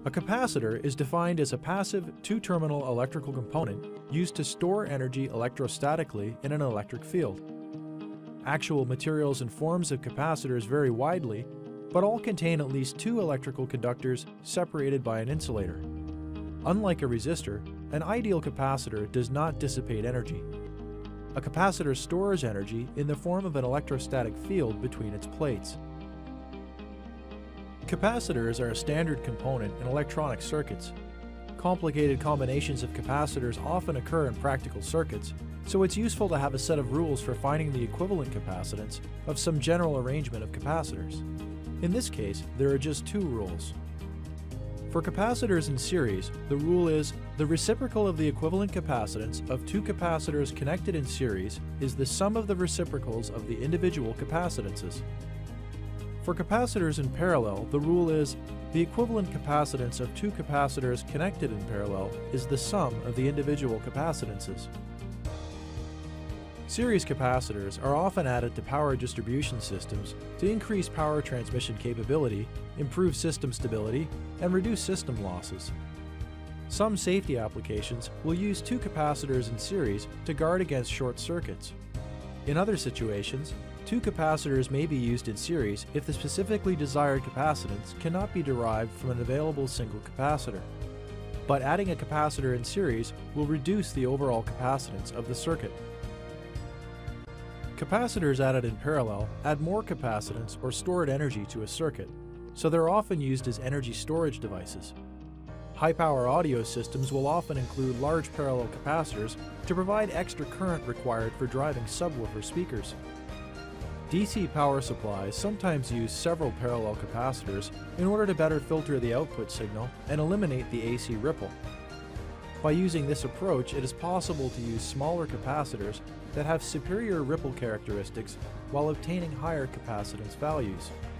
A capacitor is defined as a passive two-terminal electrical component used to store energy electrostatically in an electric field. Actual materials and forms of capacitors vary widely, but all contain at least two electrical conductors separated by an insulator. Unlike a resistor, an ideal capacitor does not dissipate energy. A capacitor stores energy in the form of an electrostatic field between its plates. Capacitors are a standard component in electronic circuits. Complicated combinations of capacitors often occur in practical circuits, so it's useful to have a set of rules for finding the equivalent capacitance of some general arrangement of capacitors. In this case, there are just two rules. For capacitors in series, the rule is the reciprocal of the equivalent capacitance of two capacitors connected in series is the sum of the reciprocals of the individual capacitances. For capacitors in parallel, the rule is the equivalent capacitance of two capacitors connected in parallel is the sum of the individual capacitances. Series capacitors are often added to power distribution systems to increase power transmission capability, improve system stability, and reduce system losses. Some safety applications will use two capacitors in series to guard against short circuits. In other situations, two capacitors may be used in series if the specifically desired capacitance cannot be derived from an available single capacitor. But adding a capacitor in series will reduce the overall capacitance of the circuit. Capacitors added in parallel add more capacitance or stored energy to a circuit, so they're often used as energy storage devices. High-power audio systems will often include large parallel capacitors to provide extra current required for driving subwoofer speakers. DC power supplies sometimes use several parallel capacitors in order to better filter the output signal and eliminate the AC ripple. By using this approach, it is possible to use smaller capacitors that have superior ripple characteristics while obtaining higher capacitance values.